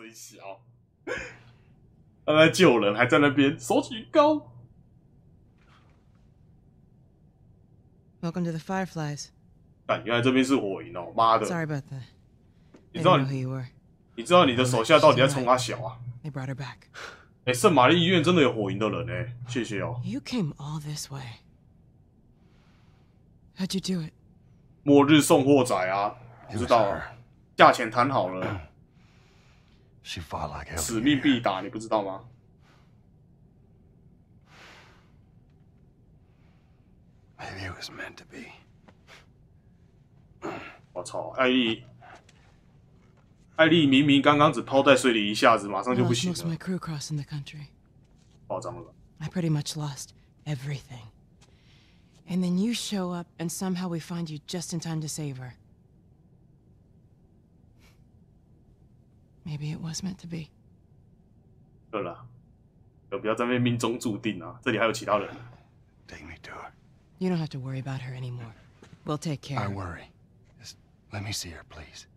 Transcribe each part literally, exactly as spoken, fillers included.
最小。他在救人，还在那边手举高。 Welcome to the Fireflies. 但原来这边是火营哦，妈的！ Sorry about that. 你知道 I didn't know who you were. 你知道你的手下到底在冲他小啊？ They brought her back. 哎、欸，圣玛丽医院真的有火营的人哎、欸，谢谢哦。 You came all this way. How'd you do it? 末日送货仔啊，不知道啊，价钱谈好了，使命必达，你不知道吗？我操，艾莉，艾莉明明刚刚只泡在水里一下子，马上就不行了。夸张了。 I pretty much lost everything. And then you show up, and somehow we find you just in time to save her. Maybe it was meant to be. 对了，就不要在那边命中注定啊！这里还有其他人。 Take me to her. You don't have to worry about her anymore. We'll take care. I worry. Just let me see her, please.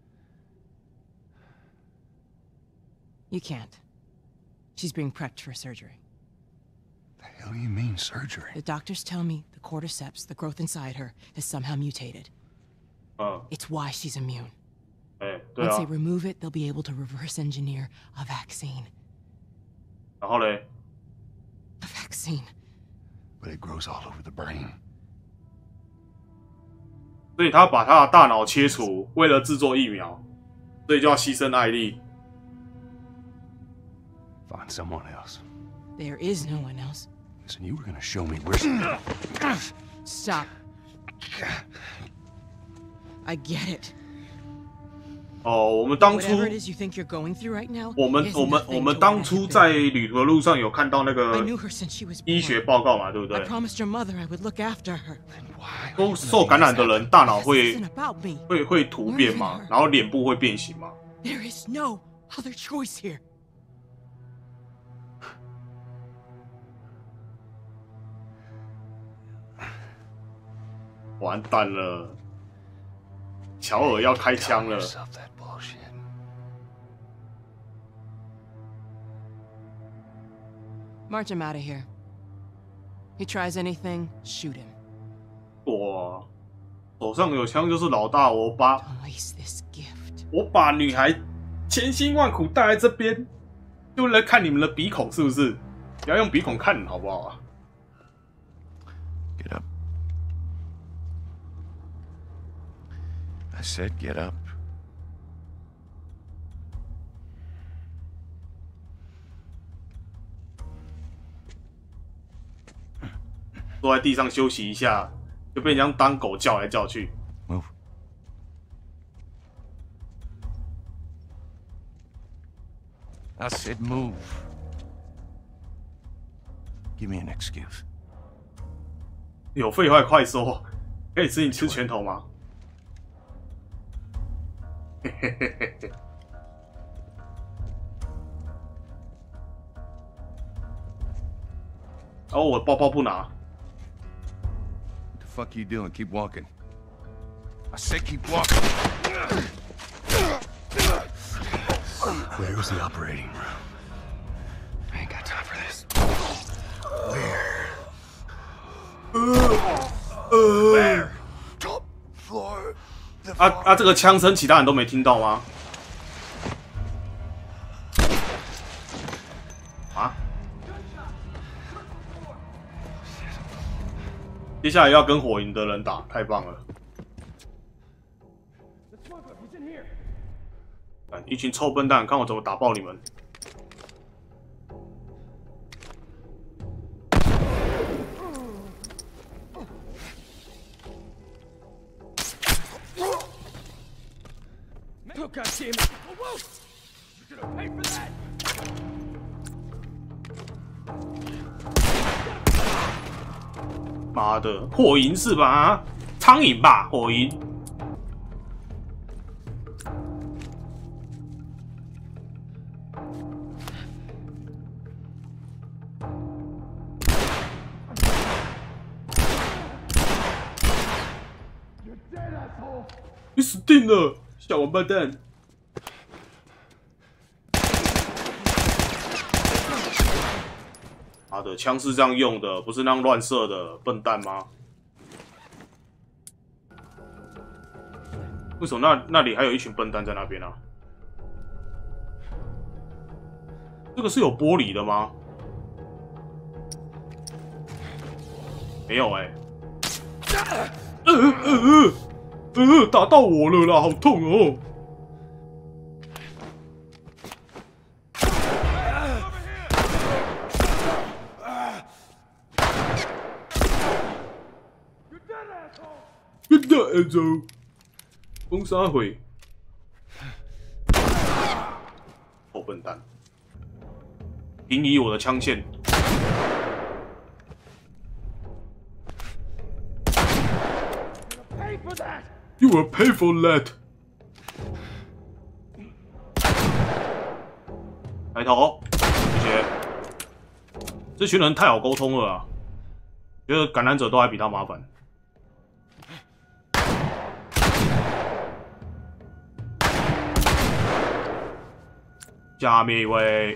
You can't. She's being prepped for surgery. The hell do you mean, surgery? The doctors tell me the cordyceps, the growth inside her, has somehow mutated. Uh. It's why she's immune. 哎，对 Once 啊 they。remove it, they'll be able to reverse engineer a vaccine. 然后嘞， A vaccine. But it grows all over the brain. 所以他把他的大脑切除，为了制作疫苗，所以就要牺牲艾莉。 Find someone else. There is no one else. Listen, you were gonna show me where. Stop. I get it. 哦，我们当初， Whatever it is you think you're going through right now, 我们 is 我们 nothing 我们 to 当 what 初 I've 在 been. 旅途的路上有看到那 I 个 knew her since she was 医 born. 学报告嘛，对不 I 对？ promised your mother I would look after her. 都受感染的人大脑 This 会 isn't about me. 会会突变嘛，然后脸部会变形嘛。 There is no other choice here. 完蛋了，乔尔要开枪了。 Yourself that bullshit. March him out of here. He tries anything, shoot him. 哇，手上有枪就是老大，我把 Don't waste this gift. 我把女孩千辛万苦带来这边，就为了看你们的鼻孔是不是？不要用鼻孔看好不好啊？ Get up. I said get up. 坐在地上休息一下，就被人家当狗叫来叫去。 Move. I said move. Give me an excuse. 有废话快说，可以吃你吃拳头吗？嘿嘿嘿嘿嘿。哦，我包包不拿。 What the fuck you doing? Keep walking. I said keep walking. Where was the operating room? I ain't got time for this. Where? Where? Top floor. 啊啊！这个枪声，其他人都没听到吗？啊？接下来要跟火营的人打，太棒了！一群臭笨蛋，看我怎么打爆你们！ Oh, God damn it! Whoa! You're gonna pay for that! 妈的，火营是吧？苍蝇吧，火营。你死定了，小王八蛋！ 妈的，枪是这样用的，不是那样乱射的，笨蛋吗？为什么那那里还有一群笨蛋在那边啊？这个是有玻璃的吗？没有哎、欸。呃呃呃呃，打到我了啦，好痛哦！Get that asshole！ 封杀回，臭笨蛋！平移我的枪线。You will pay for that！ 抬头，谢谢。这群人太好沟通了啊！觉得感染者都还比他麻烦。下面一位，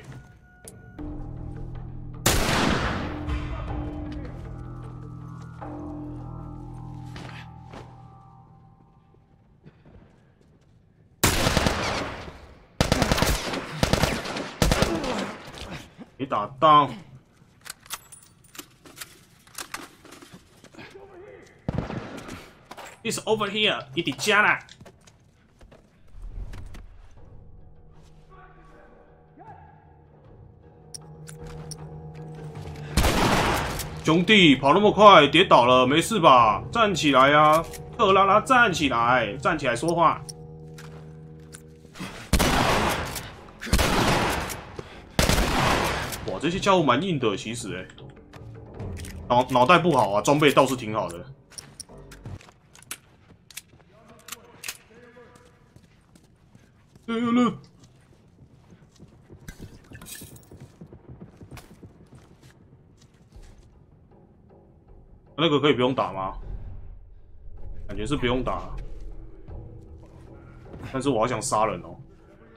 没打到。It's over here， 你伫家啦。兄弟，跑那么快，跌倒了，没事吧？站起来呀、啊，克拉拉，站起来，站起来说话。哇，这些家伙蛮硬的，其实哎、欸，脑脑袋不好啊，装备倒是挺好的。对了。那个可以不用打吗？感觉是不用打，但是我好想杀人哦。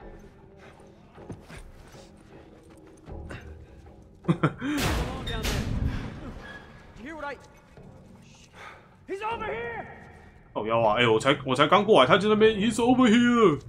靠腰啊！哎、欸，我才我才刚过来，他就在那边 ，He's over here。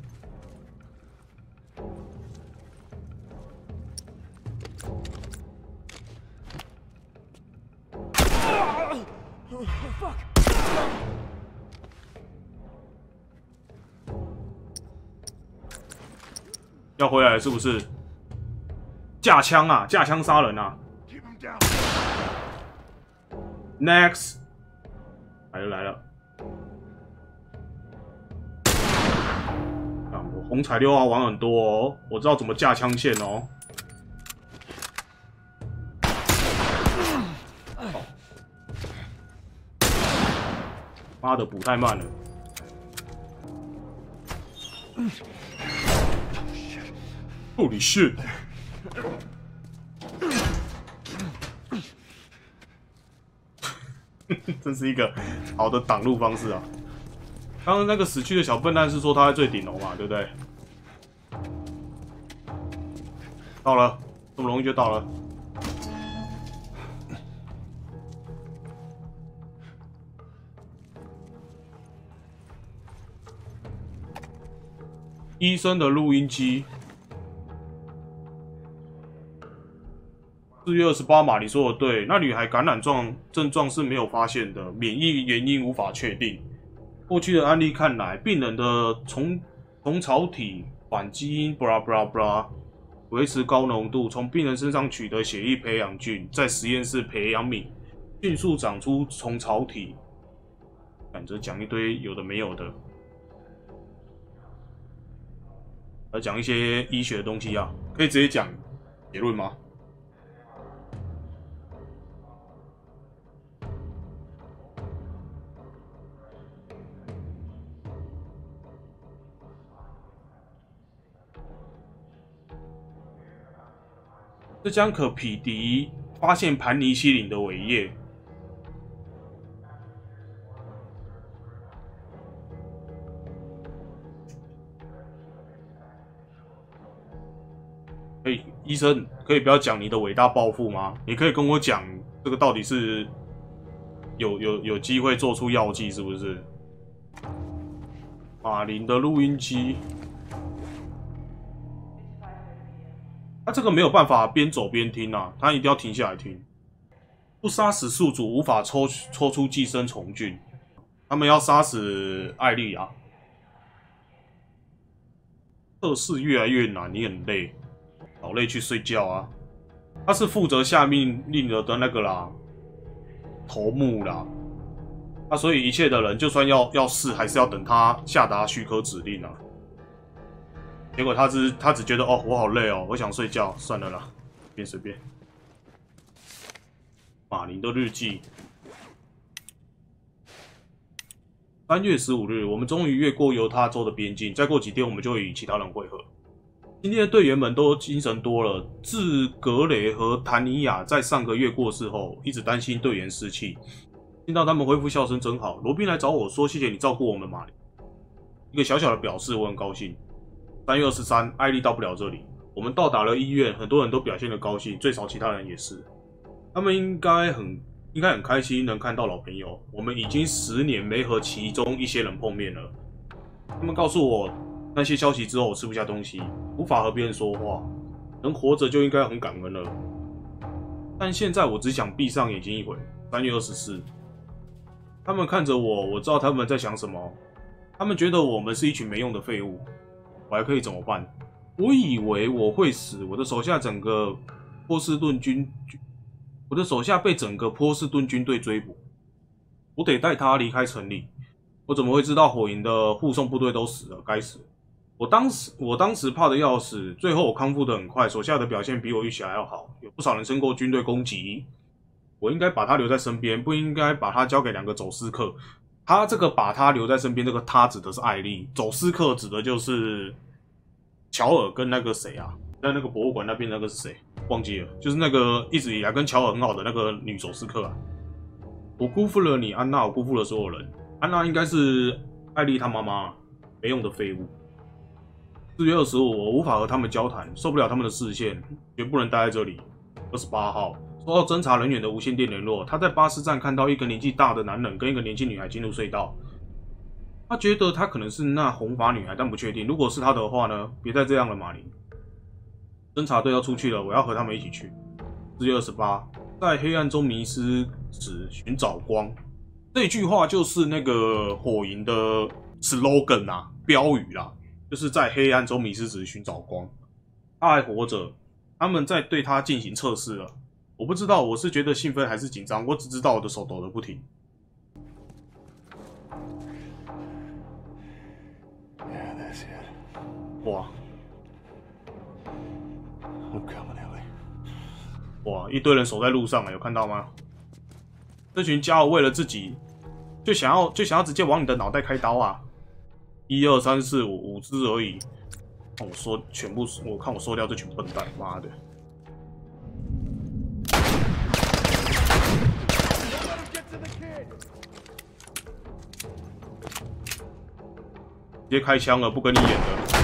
要回来了是不是？架枪啊，架枪杀人啊 ！Next， 来了来了。啊，我红彩六号玩很多哦，我知道怎么架枪线哦。哦妈的，补太慢了。Holy shit！ 真是一个好的挡路方式啊！刚刚那个死去的小笨蛋是说他在最顶楼嘛，对不对？到了，这么容易就到了。医生的录音机。四月二十八码，你说的对。那女孩感染状症状是没有发现的，免疫原因无法确定。过去的案例看来，病人的虫虫草体反基因 blah blah blah 维持高浓度，从病人身上取得血液培养菌，在实验室培养皿迅速长出虫草体。反正讲一堆有的没有的，来讲一些医学的东西啊，可以直接讲结论吗？这将可匹敌发现盘尼西林的伟业。可哎、欸，医生，可以不要讲你的伟大抱负吗？你可以跟我讲这个到底是有有有机会做出药剂是不是？马林的录音机，他这个没有办法边走边听啊，他一定要停下来听。不杀死宿主，无法抽抽出寄生虫菌。他们要杀死艾莉亚。测试越来越难，你很累，好累去睡觉啊。他是负责下命令的的那个啦，头目啦。那、啊、所以一切的人，就算要要试，还是要等他下达许可指令啊。结果他只他只觉得哦，我好累哦，我想睡觉，算了啦，随便随便。马林的日记。三月十五日，我们终于越过犹他州的边境，再过几天我们就会与其他人会合。今天的队员们都精神多了。自格雷和谭尼亚在上个月过世后，一直担心队员士气。听到他们恢复笑声真好。罗宾来找我说：“谢谢你照顾我们，马林。”一个小小的表示，我很高兴。三月二十三，艾莉到不了这里。我们到达了医院，很多人都表现得高兴，最少其他人也是。他们应该很应该很开心能看到老朋友。我们已经十年没和其中一些人碰面了。他们告诉我那些消息之后，我吃不下东西，无法和别人说话。能活着就应该很感恩了。但现在我只想闭上眼睛一会。三月二十四，他们看着我，我知道他们在想什么。他们觉得我们是一群没用的废物。我还可以怎么办？我以为我会死，我的手下整个波士顿军，我的手下被整个波士顿军队追捕，我得带他离开城里。我怎么会知道火营的护送部队都死了？该死！我当时我当时怕的要死，最后我康复的很快，手下的表现比我预期还要好，有不少人胜过军队攻击。我应该把他留在身边，不应该把他交给两个走私客。他这个把他留在身边，这个他指的是艾莉，走私客指的就是乔尔跟那个谁啊，在那个博物馆那边那个是谁？忘记了，就是那个一直以来跟乔尔很好的那个女走私客啊。我辜负了你，安娜，我辜负了所有人。安娜应该是艾莉她妈妈，没用的废物。四月二十五，我无法和他们交谈，受不了他们的视线，绝不能待在这里。二十八号。收到侦查人员的无线电联络，他在巴士站看到一个年纪大的男人跟一个年轻女孩进入隧道。他觉得他可能是那红发女孩，但不确定。如果是他的话呢？别再这样了，马林。侦查队要出去了，我要和他们一起去。四月二十八，在黑暗中迷失时寻找光。这句话就是那个火营的 slogan 啊，标语啦，就是在黑暗中迷失时寻找光。他还活着，他们在对他进行测试了。我不知道我是觉得兴奋还是紧张，我只知道我的手抖得不停。 Yeah, that's it. 哇 I'm coming, Ellie. 哇，一堆人守在路上，有看到吗？这群家伙为了自己，就想要就想要直接往你的脑袋开刀啊！一二三四五，五只而已。看我说全部，我看我说掉这群笨蛋，妈的！直接开枪了，不跟你演的。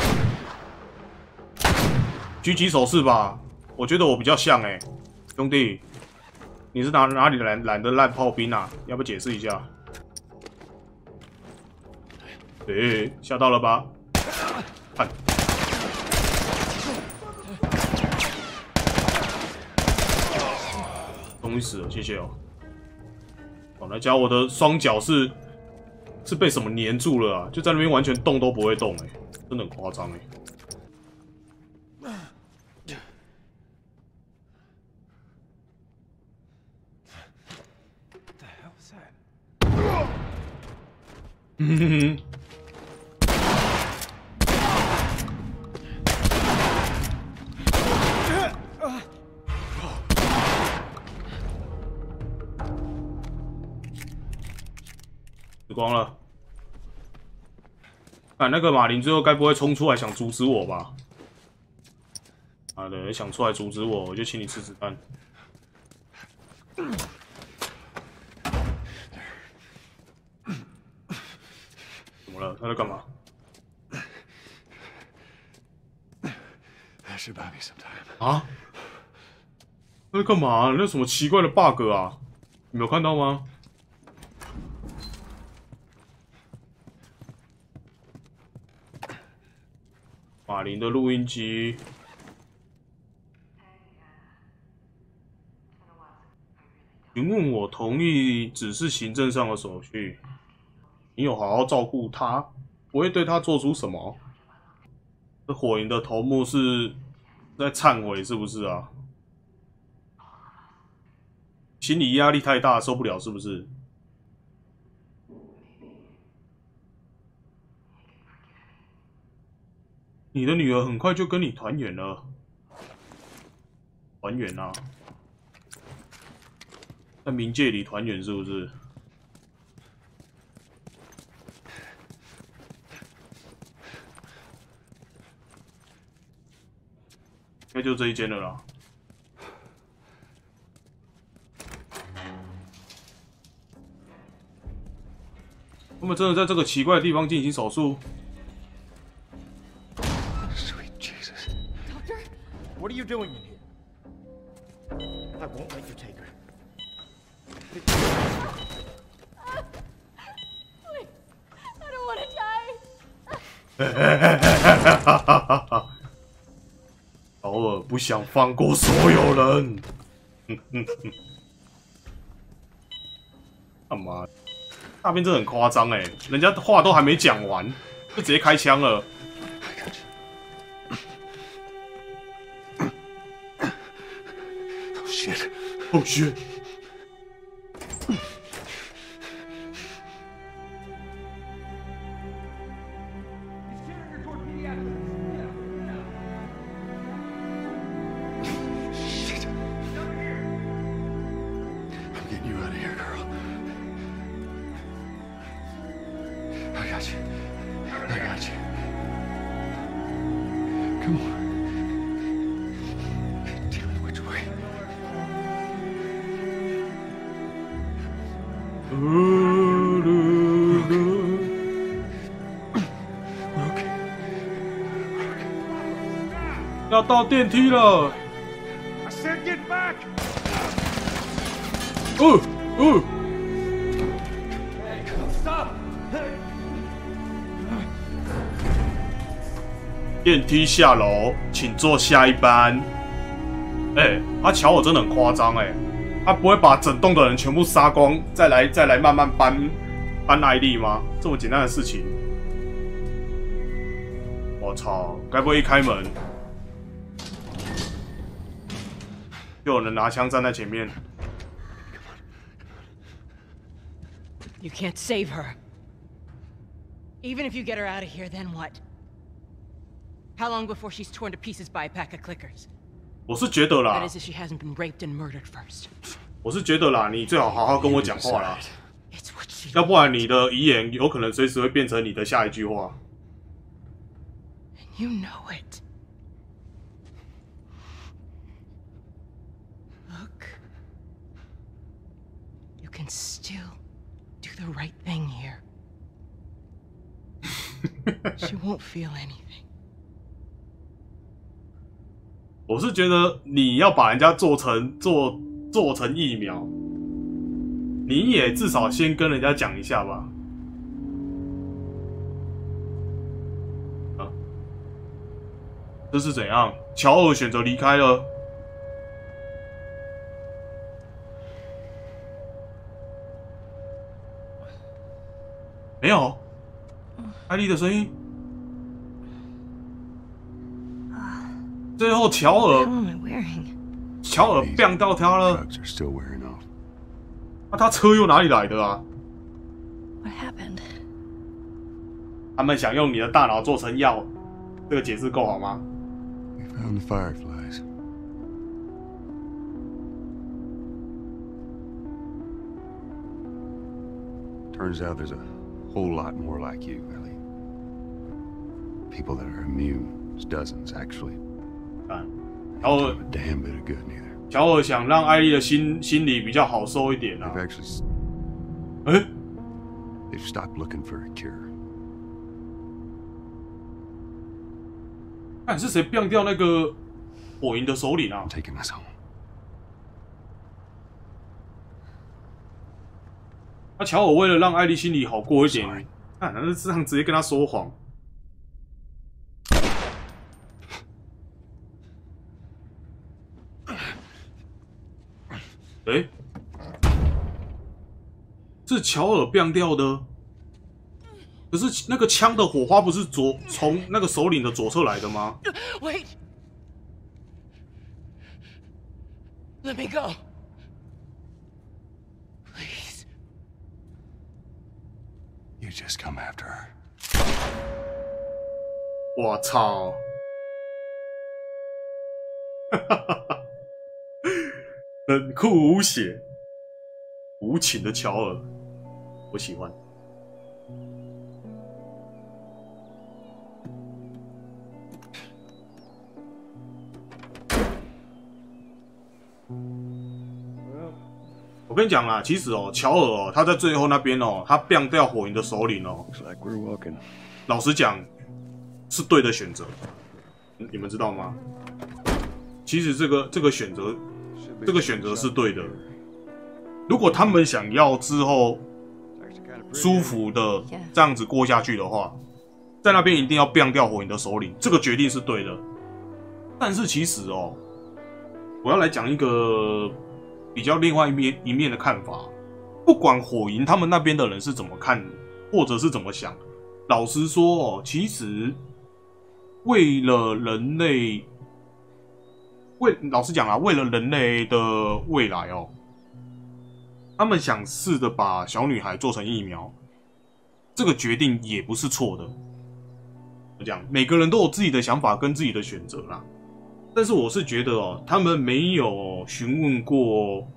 举起手势吧，我觉得我比较像哎、欸，兄弟，你是哪哪里来来的烂炮兵啊？要不解释一下？诶、欸，吓到了吧？看，终于死了，谢谢哦。哦，那家伙的双脚是。是被什么黏住了啊？就在那边完全动都不会动哎、欸，真的很夸张哎。嗯哼哼。死光了！看、啊、那个马林最后该不会冲出来想阻止我吧？妈的，想出来阻止我，我就请你吃子弹。怎么了？他在干嘛？ should buy me some time. 啊？那干嘛？那什么奇怪的 bug 啊？你没有看到吗？马林的录音机。询问我同意只是行政上的手续，你有好好照顾他，不会对他做出什么。这火影的头目是在忏悔是不是啊？心理压力太大，受不了是不是？你的女儿很快就跟你团圆了，团圆啊！在冥界里团圆是不是？应该就这一间了啦。他们真的在这个奇怪的地方进行手术？ Sweet Jesus. Doctor? What are you doing in here? I won't let you take her. Please, I don't want to die. 劳尔不想放过所有人。干嘛？大便真的很夸张哎，人家话都还没讲完，就直接开枪了。 Oh shit! Oh shit! Shit! I'm getting you out of here, girl. I got you. I got you. Come on. Tell me which way. We're okay. We're okay. 要到电梯了。 I said get back! 哦哦， Stop! 电梯下楼，请坐下一班。哎、欸，他乔我真的很夸张哎，他不会把整栋的人全部杀光，再来再来慢慢搬搬艾莉吗？这么简单的事情，我操！该不会一开门就有人拿枪站在前面？ You can't save her. Even if you get her out of here, then what? How long before she's torn to pieces by a pack of clickers? 我是觉得啦 That，is, if she hasn't been raped and murdered first. 我是觉得啦，你最好好好跟我讲话啦， It's what she 要不然你的遗言有可能随时会变成你的下一句话。 And you know it. Look. You can still do the right thing here. She won't feel anything. 我是觉得你要把人家做成做做成疫苗，你也至少先跟人家讲一下吧。啊，这是怎样？乔尔选择离开了。没有，艾莉的声音。最后，乔尔 What am I wearing? 乔尔变到他了， Drugs are still wearing off. 那、他车又哪里来的啊？ What happened? 他们想用你的大脑做成药，这个解释够好吗？ We found the fireflies. Turns out there's a whole lot more like you, Ellie. People that are immune. There's dozens, actually. 看，乔尔 A damn bit of good neither. 乔尔想让艾莉的心心里比较好受一点啊 They've。actually 哎、 they've stopped looking for a cure. 看是谁变掉那个火营的首领啊。 Taking us home. 那乔尔为了让艾莉心里好过一点，看，那是这样直接跟他说谎。哎、欸，是乔尔变掉的，可是那个枪的火花不是左从那个首领的左侧来的吗 Wait. Let me go. Please. You just come after her. 我操！冷酷无血、无情的乔尔，我喜欢。我跟你讲啊，其实哦，乔尔哦，他在最后那边哦，他变掉火营的首领哦。 Looks like we're walking. 老实讲，是对的选择，你们知道吗？其实这个这个选择，这个选择是对的。如果他们想要之后舒服的这样子过下去的话，在那边一定要变掉火营的首领，这个决定是对的。但是其实哦，我要来讲一个比较另外一面一面的看法。不管火营他们那边的人是怎么看，或者是怎么想，老实说哦，其实为了人类。为老实讲啊，为了人类的未来哦，他们想试着把小女孩做成疫苗，这个决定也不是错的。我讲，每个人都有自己的想法跟自己的选择啦。但是我是觉得哦，他们没有询问过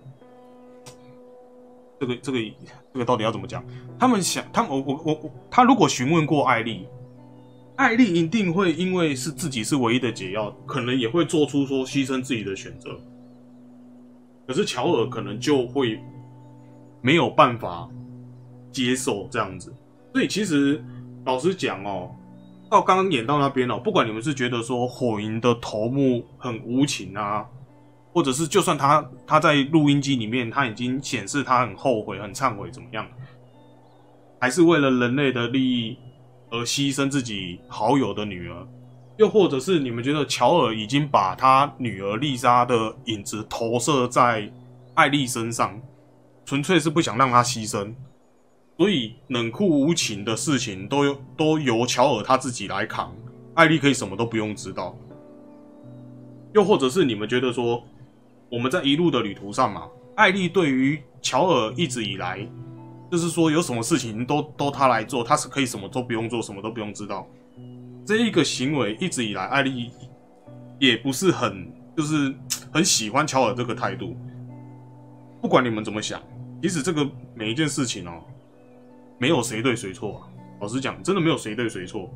这个这个这个到底要怎么讲？他们想，他们我我我他如果询问过艾莉。艾莉一定会因为是自己是唯一的解药，可能也会做出说牺牲自己的选择。可是乔尔可能就会没有办法接受这样子。所以其实老实讲哦，到刚刚演到那边哦，不管你们是觉得说火营的头目很无情啊，或者是就算他他在录音机里面他已经显示他很后悔、很忏悔怎么样，还是为了人类的利益。而牺牲自己好友的女儿，又或者是你们觉得乔尔已经把他女儿丽莎的影子投射在艾莉身上，纯粹是不想让她牺牲，所以冷酷无情的事情都由都由乔尔他自己来扛，艾莉可以什么都不用知道。又或者是你们觉得说，我们在一路的旅途上嘛，艾莉对于乔尔一直以来。就是说，有什么事情都都他来做，他是可以什么都不用做，什么都不用知道。这一个行为一直以来，艾莉也不是很就是很喜欢乔尔这个态度。不管你们怎么想，其实这个每一件事情哦，没有谁对谁错啊。老实讲，真的没有谁对谁错。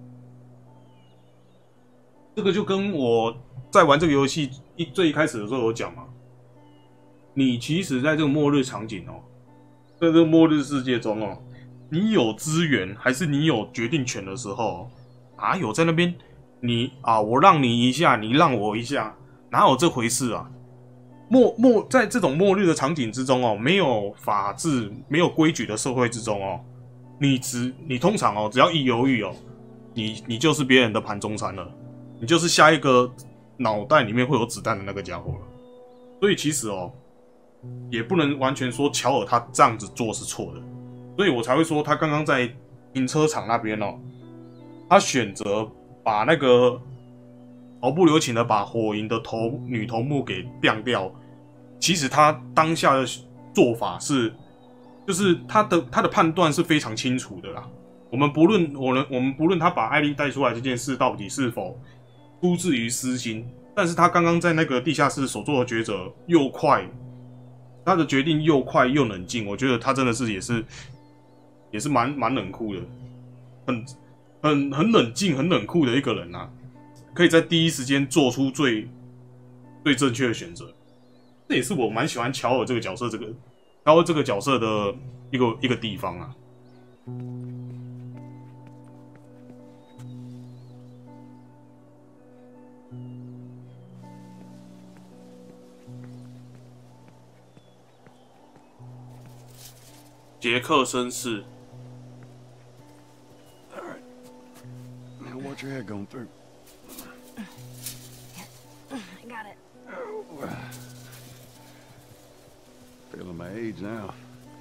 这个就跟我在玩这个游戏一最一开始的时候有讲嘛，你其实在这个末日场景哦。在这个末日世界中哦，你有资源还是你有决定权的时候，哪有在那边你啊我让你一下，你让我一下，哪有这回事啊？末末在这种末日的场景之中哦，没有法治、没有规矩的社会之中哦，你只你通常哦，只要一犹豫哦，你你就是别人的盘中餐了，你就是下一个脑袋里面会有子弹的那个家伙了。所以其实哦。也不能完全说乔尔他这样子做是错的，所以我才会说他刚刚在停车场那边哦，他选择把那个毫不留情的把火营的头女头目给晾掉。其实他当下的做法是，就是他的他的判断是非常清楚的啦。我们不论我们我们不论他把艾莉带出来这件事到底是否出自于私心，但是他刚刚在那个地下室所做的抉择又快。他的决定又快又冷静，我觉得他真的是也是也是蛮蛮冷酷的，很很很冷静、很冷酷的一个人啊，可以在第一时间做出最最正确的选择。这也是我蛮喜欢乔尔这个角色，这个乔尔这个角色的一个一个地方啊。 杰克绅士。 All right. Now watch your head going through. I got it. Feeling my age now.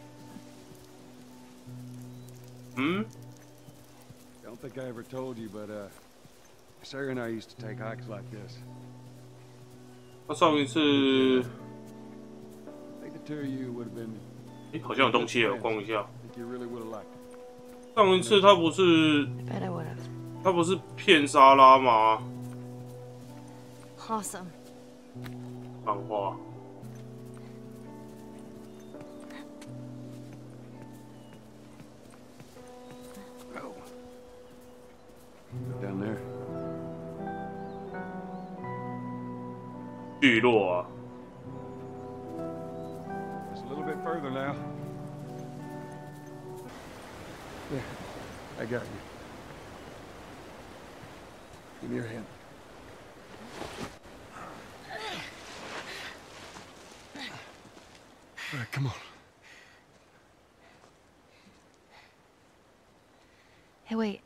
嗯， Don't think I ever told you, but uh, Sarah and I used to take hikes like this. 那上一次， I think the two of you would have been. 哎，好像有东西了，我逛一下。 I think you really would have liked it. 上一次他不是 I bet I would have. 他不是骗莎拉吗？ Awesome. 漫画。 Oh. Down there. 聚落啊， Just a little bit further now. Yeah, I got you. Give me your hand. All right, come on. Hey, wait.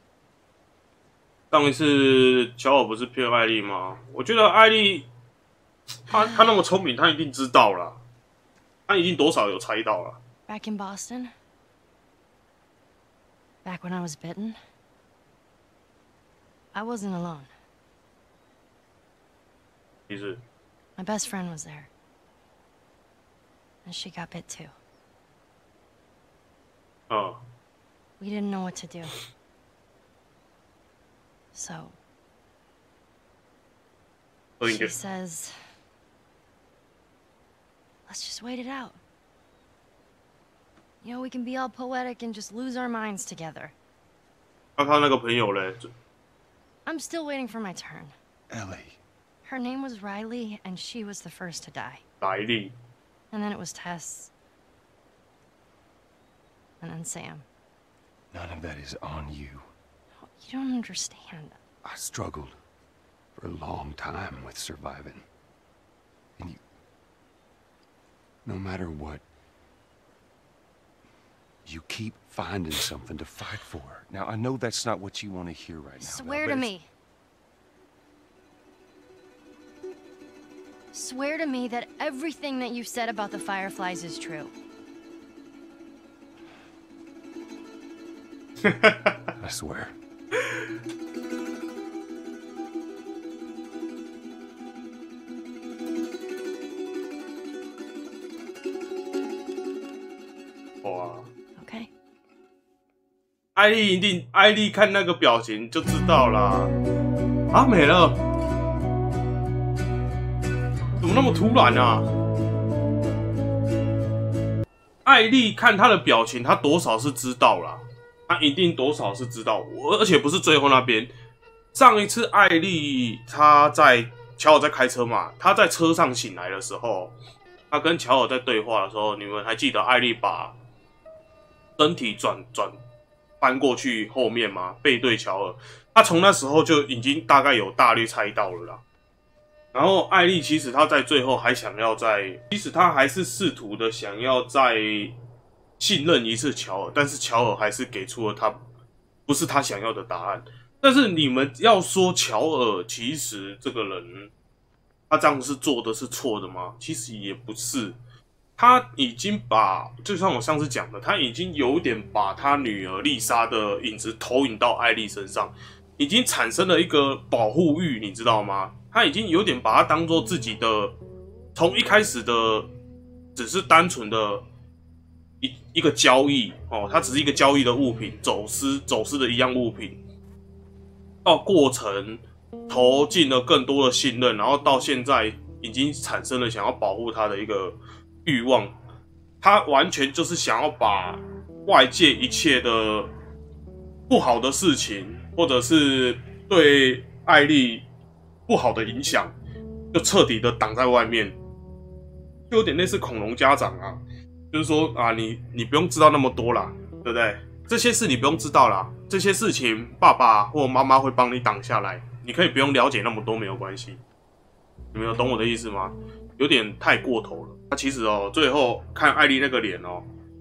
上一次乔尔不是骗艾莉吗？我觉得艾莉，她她那么聪明，她一定知道啦，她一定多少有猜到啦。 Back in Boston? Back when I was bitten? I wasn't alone. 其实， My best friend was there. And she got bit too. 嗯， We didn't know what to do. So, 所以 she 就 says, let's just wait it out. You know, we can be all poetic and just lose our minds together. 那他那个朋友嘞， I'm still waiting for my turn. Ellie. Her name was Riley, and she was the first to die. 莱利， And then it was Tess. And then Sam. None of that is on you. You don't understand. I struggled for a long time with surviving. And you... No matter what, you keep finding something to fight for. Now, I know that's not what you want to hear right now. Swear Belle, to but it's- me. Swear to me that everything that you said about the Fireflies is true. I swear. 哇， Okay? 艾莉一定，艾莉看那个表情就知道啦。啊，没了，怎么那么突然啊？艾莉看他的表情，他多少是知道啦，他一定多少是知道，我而且不是最后那边。上一次艾莉她在乔尔在开车嘛，她在车上醒来的时候，她跟乔尔在对话的时候，你们还记得艾莉把身体转转翻过去后面吗？背对乔尔，她从那时候就已经大概有大略猜到了啦。然后艾莉其实她在最后还想要再，其实她还是试图的想要再信任一次乔尔，但是乔尔还是给出了他不是他想要的答案。但是你们要说乔尔其实这个人，他这样是做的是错的吗？其实也不是，他已经把，就像我上次讲的，他已经有点把他女儿丽莎的影子投影到艾莉身上，已经产生了一个保护欲，你知道吗？他已经有点把它当做自己的，从一开始的只是单纯的一一个交易哦，它只是一个交易的物品，走私走私的一样物品。到过程投进了更多的信任，然后到现在已经产生了想要保护他的一个欲望，他完全就是想要把外界一切的不好的事情，或者是对艾莉不好的影响，就彻底的挡在外面，就有点类似恐龙家长啊，就是说啊，你你不用知道那么多啦，对不对？这些事你不用知道啦，这些事情爸爸或妈妈会帮你挡下来，你可以不用了解那么多，没有关系。你们有懂我的意思吗？有点太过头了。他其实哦，最后看艾莉那个脸哦，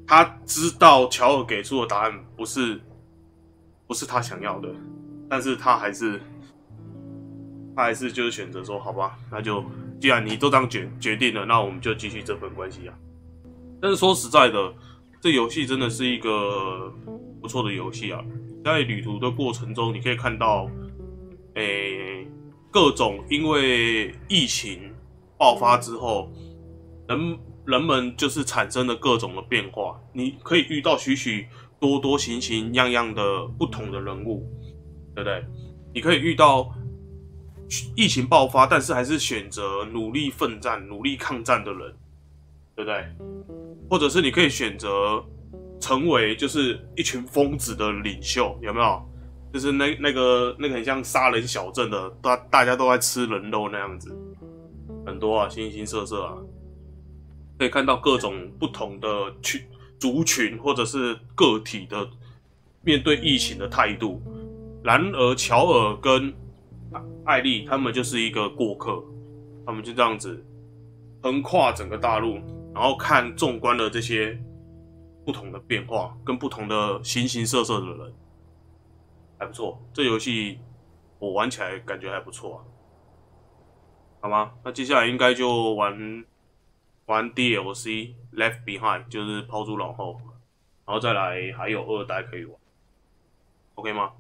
他知道乔尔给出的答案不是不是他想要的，但是他还是他还是就是选择说，好吧，那就既然你都这样决决定了，那我们就继续这份关系啊。但是说实在的，这游戏真的是一个不错的游戏啊。在旅途的过程中，你可以看到，诶、欸，各种因为疫情爆发之后，人。人们就是产生了各种的变化，你可以遇到许许多多形形样样的不同的人物，对不对？你可以遇到疫情爆发，但是还是选择努力奋战、努力抗战的人，对不对？或者是你可以选择成为就是一群疯子的领袖，有没有？就是那那个那个很像杀人小镇的，大大家都在吃人肉那样子，很多啊，形形色色啊。可以看到各种不同的群族群或者是个体的面对疫情的态度。然而，乔尔跟艾莉他们就是一个过客，他们就这样子横跨整个大陆，然后看纵观了这些不同的变化跟不同的形形色色的人，还不错。这游戏我玩起来感觉还不错啊，好吗？那接下来应该就玩。玩 D L C Left Behind 就是抛诸脑后，然后再来还有二代可以玩 ，OK 吗？